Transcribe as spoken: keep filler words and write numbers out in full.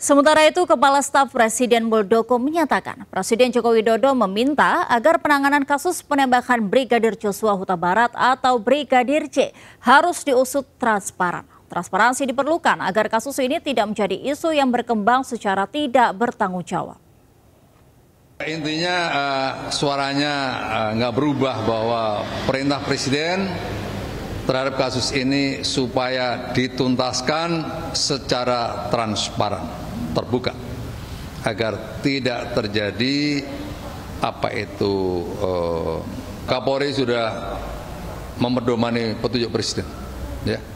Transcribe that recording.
Sementara itu, Kepala Staf Presiden Muldoko menyatakan Presiden Joko Widodo meminta agar penanganan kasus penembakan Brigadir Joshua Huta Barat atau Brigadir J harus diusut transparan. Transparansi diperlukan agar kasus ini tidak menjadi isu yang berkembang secara tidak bertanggung jawab. Intinya uh, suaranya nggak uh, berubah bahwa perintah Presiden terhadap kasus ini supaya dituntaskan secara transparan, terbuka, agar tidak terjadi apa itu uh, Kapolri sudah memedomani petunjuk Presiden, ya.